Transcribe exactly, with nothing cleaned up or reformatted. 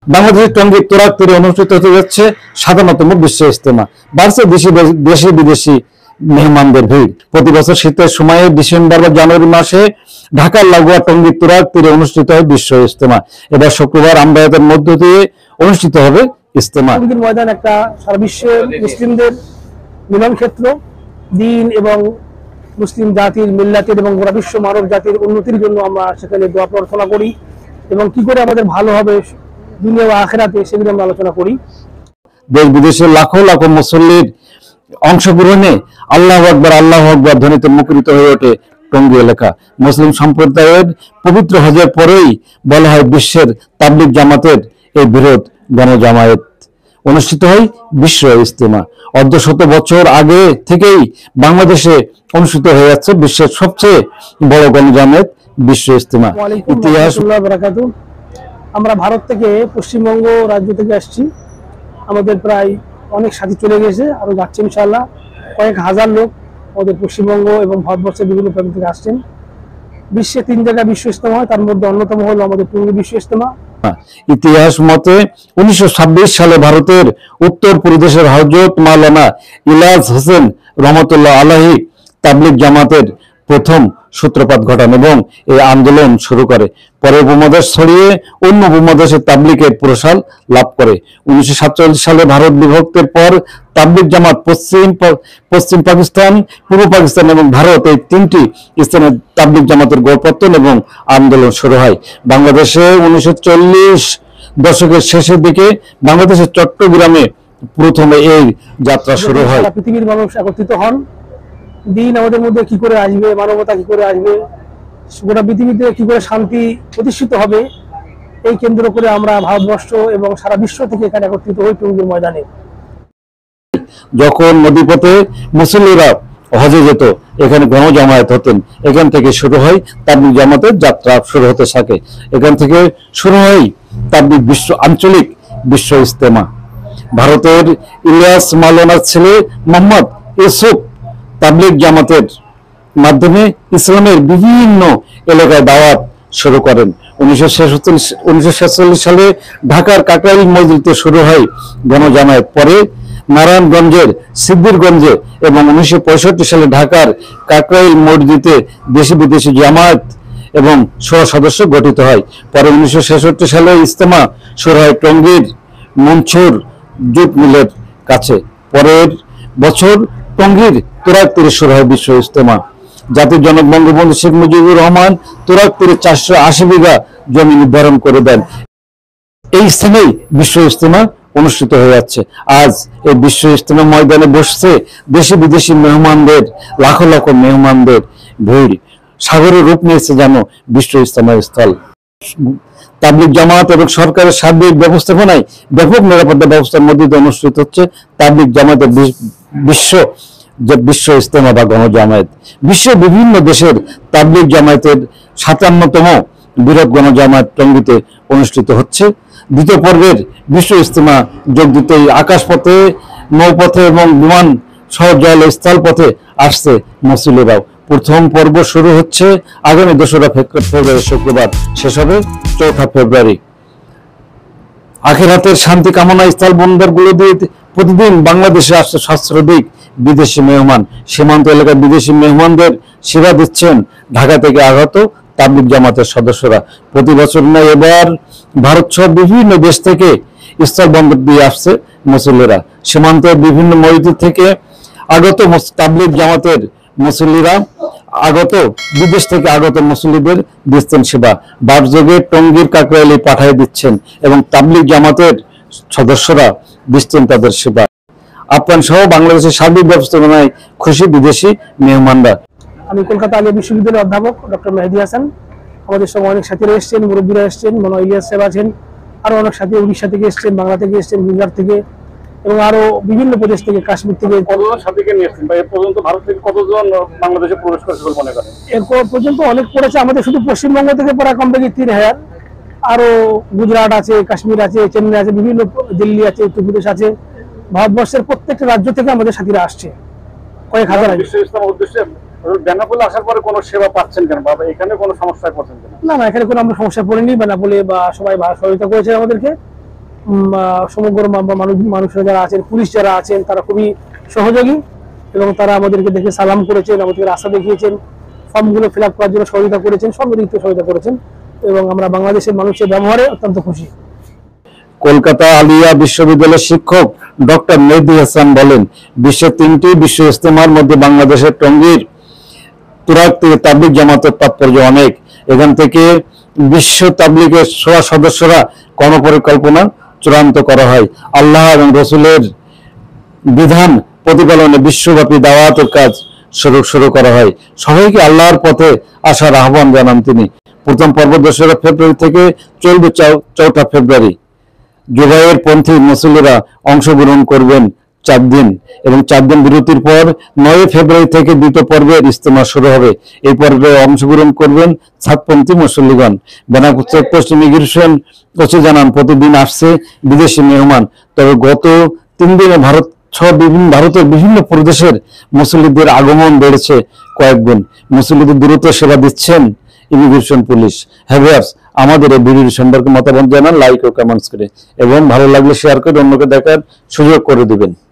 বাংলাদেশের টঙ্গীর তুরাগ তীরে অনুষ্ঠিত হতে যাচ্ছে সাতান্নতম বিশ্ব ইজতেমা। বাড়ছে দেশি দেশি বিদেশি মেহমানদের ভিড়। প্রতি বছর শীতের সময়ে ডিসেম্বর বা জানুয়ারি মাসে ঢাকার লাগোয়া টঙ্গীর তুরাগ তীরে অনুষ্ঠিত হয় বিশ্ব ইজতেমা। এবার শুক্রবার আমবায়াতের মধ্য দিয়ে অনুষ্ঠিত হবে ইজতেমা। টঙ্গীর ময়দান একটা সারা বিশ্বের মুসলিমদের মিলন ক্ষেত্র। দিন এবং মুসলিম জাতির, মিল্লাতের এবং গোটা বিশ্ব মানব জাতির উন্নতির জন্য আমরা সেখানে দোয়া প্রার্থনা করি এবং কি করে আমাদের ভালো হবে দুনিয়া ও আখিরাতে সেগুলো আমরা আলোচনা করি। দেশ বিদেশের লাখো লাখো মুসল্লির অংশগ্রহণে আল্লাহু আকবার আল্লাহু আকবার ধ্বনিতে মুখরিত হয়ে ওঠে টঙ্গী এলাকা। মুসলিম সম্প্রদায়ের পবিত্র হজের পরেই বলা হয় বিশ্বের তাবলিগ জামাতের এই বৃহৎ গণজামায়াত অনুষ্ঠিত হয় বিশ্ব ইজতেমা। অর্ধশত বছর আগে থেকেই বাংলাদেশে অনুষ্ঠিত হয়ে যাচ্ছে বিশ্বের সবচেয়ে বড় গণজামায়াত বিশ্ব ইজতেমা। ইতিহাস। আমরা ভারত থেকে পশ্চিমবঙ্গ রাজ্য থেকে আসছি। আমাদের প্রায় অনেক সাথী চলে গেছে, আরো যাচ্ছে ইনশাআল্লাহ। কয়েক হাজার লোক আমাদের পশ্চিমবঙ্গ এবং ভারতবর্ষের বিভিন্ন প্রান্ত থেকে আসছেন। বিশ্বে তিন জায়গায় বিশ্ব ইজতেমা হয়, তার মধ্যে অন্যতম হলো আমাদের টঙ্গী বিশ্ব ইজতেমা। ইতিহাস মতে উনিশশো ছাব্বিশ সালে ভারতের উত্তর প্রদেশের হযরত মাওলানা ইলিয়াস হোসেন রহমতুল্লাহ আলাইহি তাবলিগ জামাতের প্রথম সূত্রপাত ঘটান এবং এই আন্দোলন শুরু করে। পরে উপমহাদেশ ছড়িয়ে অন্য উপমহাদেশে তাবলিগের প্রসার লাভ করে। উনিশশো সাতচল্লিশ সালে ভারত বিভক্তের পর তাবলিগ জামাত পশ্চিম পশ্চিম পাকিস্তান, পূর্ব পাকিস্তান এবং ভারত এই তিনটি স্থানে তাবলিগ জামাতের গোড়পত্তন এবং আন্দোলন শুরু হয়। বাংলাদেশে উনিশশো চল্লিশ দশকের শেষের দিকে বাংলাদেশের চট্টগ্রামে প্রথমে এই যাত্রা শুরু হয়। পৃথিবীর মানুষ একত্রিত হন। দিন আমাদের মধ্যে কি করে আসবে, মানবতা কি করে আসবে, গোটা পৃথিবীতে কি করে শান্তি প্রতিষ্ঠিত হবে, এই কেন্দ্র করে আমরা ভারতবর্ষ এবং সারা বিশ্ব থেকে এখানে একত্রিত হই টঙ্গীর ময়দানে। যখন নদীপথে মুসল্লিরা হজে যেত, এখানে গণজামায়াত হতেন। এখান থেকে শুরু হয় তাবলিগ জামাতের যাত্রা শুরু হতে থাকে। এখান থেকে শুরু হয় তাবলিগ বিশ্ব আঞ্চলিক বিশ্ব ইজতেমা। ভারতের ইলিয়াস মাওলানার ছেলে মোহাম্মদ ইউসুফ তাবলিগ জামাতের মাধ্যমে ইসলামের বিভিন্ন এলাকায় দাওয়াত শুরু করেন। উনিশশো ছেচল্লিশ উনিশশো ছেচল্লিশ সালে ঢাকার কাকরাইল মসজিদে শুরু হয় গণজামায়াত। পরে নারায়ণগঞ্জের সিদ্দিরগঞ্জে এবং উনিশশো পঁয়ষট্টি সালে ঢাকার কাকরাইল মসজিদে দেশি বিদেশি জামায়াত এবং ষোলো সদস্য গঠিত হয়। পরে উনিশশো ছেষট্টি সালে ইজতেমা শুরু হয় টঙ্গীর মনসুর জুট মিলের কাছে। পরের বছর টঙ্গীর তুরাগ তীরে শুরু হয় বিশ্ব ইজতেমা। জাতির জনক বঙ্গবন্ধু শেখ মুজিবুর রহমান তুরাগ তীরে চারশো আশি বিঘা জমি নির্ধারণ করে দেন। এই স্থানেই বিশ্ব ইজতেমা অনুষ্ঠিত হয়ে যাচ্ছে। আজ এই বিশ্ব ইজতেমা ময়দানে বসছে দেশি বিদেশি মেহমানদের লাখো লাখো মেহমানদের ভিড়। সাগরের রূপ নিয়েছে যেন বিশ্ব ইজতেমা স্থল। তাবলিগ জামাত এবং সরকারের সার্বিক ব্যবস্থাপনায় ব্যাপক নিরাপত্তা ব্যবস্থার মধ্যে দিয়ে অনুষ্ঠিত হচ্ছে তাবলিগ জামাতের বিশ্ব যে বিশ্ব ইজতেমা বা গণজামায়াত। বিশ্বের বিভিন্ন দেশের তাবলিগ জামায়াতের সাতান্নতম বৃহৎ গণজামায়াত টঙ্গীতে অনুষ্ঠিত হচ্ছে। দ্বিতীয় পর্বের বিশ্ব ইজতেমা যোগ দিতে আকাশপথে, নৌপথে এবং বিমান সহ জল স্থলপথে আসছে মুসল্লিরাও। প্রথম পর্ব শুরু হচ্ছে আগামী দোসরা ফেব্রুয়ারি শুক্রবার, শেষ হবে চৌঠা ফেব্রুয়ারি। আখিরাতের শান্তি কামনা স্থল বন্দরগুলো দিয়ে প্রতিদিন বাংলাদেশে আসছে সহস্রাধিক বিদেশি মেহমান। সীমান্ত এলাকায় বিদেশি মেহমানদের সেবা দিচ্ছেন ঢাকা থেকে আগত তাবলিগ জামাতের সদস্যরা। প্রতি বছর নয়, এবার ভারত সহ বিভিন্ন দেশ থেকে স্থল বন্দর দিয়ে আসছে মুসল্লিরা। সীমান্তের বিভিন্ন মসজিদ থেকে আগত তাবলিগ জামাতের মুসল্লিরা আগত বিদেশ থেকে আগত মুসল্লিদের দিচ্ছেন সেবা। বাসযোগে টঙ্গীর কাকরাইলে পাঠিয়ে দিচ্ছেন এবং তাবলিগ জামাতের সদস্যরা দিচ্ছেন তাদের সেবা। আপ্যায়ন সহ বাংলাদেশের সার্বিক ব্যবস্থাপনায় খুশি বিদেশি মেহমানরা। আমি কলকাতা আলিয়া বিশ্ববিদ্যালয়ের অধ্যাপক ডক্টর মেহেদী হাসান। আমাদের সঙ্গে অনেক সাথীরা এসছেন, মুরব্বীরা এসছেন, মনো ইলিয়াস সাহেব আছেন, আরো অনেক সাথী উড়িষ্যা থেকে এসছেন, বাংলা থেকে এসছেন, গুজরাট থেকে এবং আরো বিভিন্ন প্রদেশ থেকে, কাশ্মীর থেকে। কতজন সাথীকে নিয়ে এসছেন বা এ পর্যন্ত ভারত থেকে কতজন বাংলাদেশে প্রবেশ করেছে বলে মনে করেন? এর পর্যন্ত অনেক পড়েছে। আমাদের শুধু পশ্চিমবঙ্গ থেকে প্রায় কমপক্ষে তিন হাজার, আরো গুজরাট আছে, কাশ্মীর আছে, চেন্নাই আছে, বিভিন্ন দিল্লি আছে, উত্তরপ্রদেশ আছে, ভারতবর্ষের প্রত্যেকটা রাজ্য থেকে আমাদের সাথীরা আসছে কয়েক হাজার। বিশ্ব ইজতেমার উদ্দেশ্যে বেনাপোলে আসার পরে কোনো সেবা পাচ্ছেন কেন বা এখানে কোনো সমস্যায় পড়ছেন কিনা? না না, এখানে কোনো আমরা সমস্যায় পড়িনি। বেনাপোলে বা সবাই সহযোগিতা করেছে আমাদেরকে উম, আহ, সমগ্র মা- বা মানুষ মানুষরা যারা আছেন, পুলিশ যারা আছেন, তারা খুবই সহযোগী এবং তারা আমাদেরকে দেখে সালাম করেছেন, আমাদেরকে রাস্তা দেখিয়েছেন, ফর্মগুলো ফিল আপ করার জন্য সহযোগিতা করেছেন, সব দিক থেকে সহযোগিতা করেছেন এবং আমরা বাংলাদেশের মানুষের ব্যবহারে অত্যন্ত খুশি। কলকাতা আলিয়া বিশ্ববিদ্যালয়ের শিক্ষক ডক্টর মেহেদী হাসান বলেন, বিশ্বের তিনটি বিশ্ব ইজতেমার মধ্যে বাংলাদেশের টঙ্গীর তুরাগ থেকে তাবলিগ জামাতের তাৎপর্য অনেক। এখান থেকে বিশ্ব তাবলিগের সোয়া সদস্যরা কর্মপরিকল্পনা চূড়ান্ত করা হয়। আল্লাহ এবং রসুলের বিধান প্রতিপালনে বিশ্বব্যাপী দাওয়াতের কাজ শুরু শুরু করা হয়। সবাইকে আল্লাহর পথে আসার আহ্বান জানান তিনি। প্রথম পর্ব দোসরা ফেব্রুয়ারি থেকে চলবে চৌঠা ফেব্রুয়ারি। জুবাইর পন্থী মুসল্লিরা অংশগ্রহণ করবেন চার দিন এবং চার দিন বিরতির পর নয় ফেব্রুয়ারি থেকে দ্বিতীয় পর্বের ইজতেমা শুরু হবে। এই পর্বে অংশগ্রহণ করবেন ছাদপন্থী মুসল্লিগণ। বেনাপুর চেকপোস্ট ইমিগ্রেশন ওসি জানান, প্রতিদিন আসছে বিদেশি মেহমান, তবে গত তিন দিনে ভারত সহ বিভিন্ন ভারতের বিভিন্ন প্রদেশের মুসল্লিদের আগমন বেড়েছে কয়েক গুণ। মুসল্লিদের দ্রুত সেবা দিচ্ছেন ইমিগ্রেশন পুলিশ। হ্যাভিয়ার্স, আমাদের এই ভিডিও সম্পর্কে মতামত জানান লাইক ও কমেন্টস করে এবং ভালো লাগলে শেয়ার করে অন্যকে দেখার সুযোগ করে দিবেন।